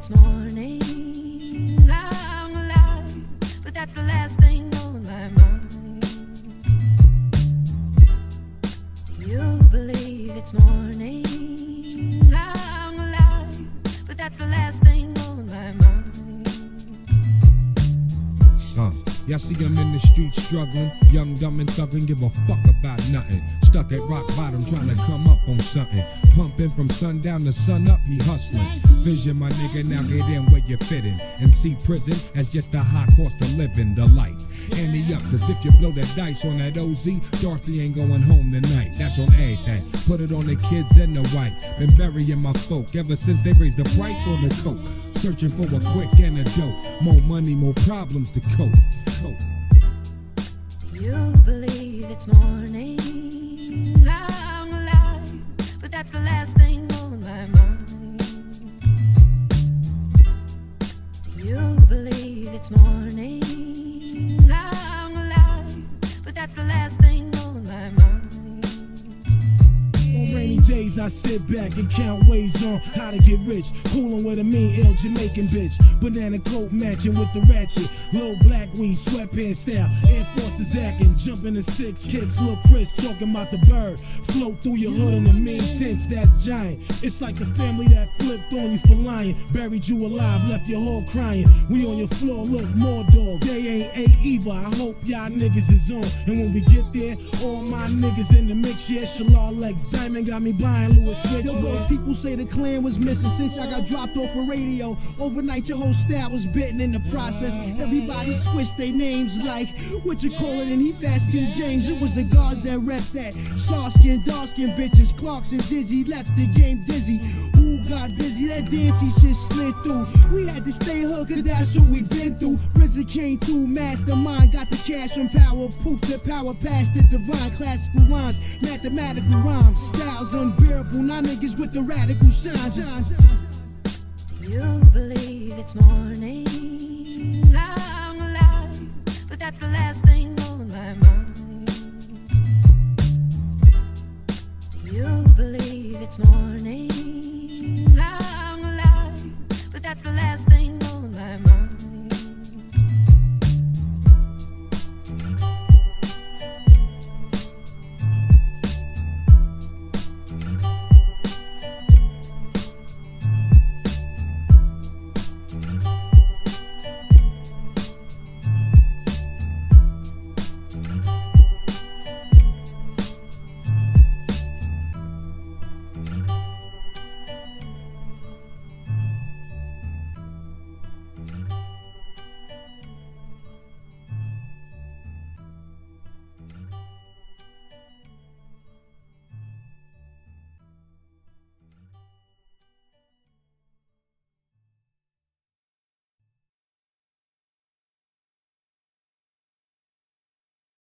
it's morning. I'm alive, but that's the last thing on my mind. Do you believe it's morning? I'm alive, but that's the last thing on my mind. Y'all see him in the streets struggling, young, dumb, and thuggin', give a fuck about nothing. Stuck at rock bottom trying to come up on something. Pumping from sundown to sun up, he hustling. Vision, my nigga, now get in where you fit in. And see prison as just a high cost of living, the life. Ante up, cause if you blow that dice on that OZ, Dorothy ain't going home tonight. That's on everything. Put it on the kids and the wife. Been burying my folk ever since they raised the price on the coke. Searching for a quick antidote. More money, more problems to cope. Do you believe it's morning? I'm alive, but that's the last thing on my mind. Do you believe it's morning? I'm alive, but that's the last thing on my mind. On rainy days I sit back and count ways on how to get rich. Coolin' with a mean, ill Jamaican bitch. Banana coat matching with the ratchet. Low black weed, sweatpants style. Air Forces acting, jumping the 6 kicks. Lil' Chris talking about the bird. Float through your hood in the mean tents, that's giant. It's like the family that flipped on you for lying. Buried you alive, left your whole crying. We on your floor, look, more dogs. They ain't A either, I hope y'all niggas is on. And when we get there, all my niggas in the mix, yeah. Shalal Lex Diamond got me buying Louis Switch. Yo, those people say the clan was missing since I got dropped off a radio. Overnight your whole style was bitten in the process. Everybody switched their names like, what you call it, and he fast King James. It was the guards that rest that. Soft skin, dark skin bitches, Clarks and Dizzy left the game dizzy. Who got busy? That dancey shit slid through. We had to stay hooked, cause that's what we been through. RZA came through, mastermind, got the cash from power. Poop the power past the divine. Classical rhymes, mathematical rhymes. Styles unbearable, now niggas with the radical shine. Do you believe it's morning? I'm alive, but that's the last thing on my mind. Do you believe it's morning? I'm alive, but that's the last thing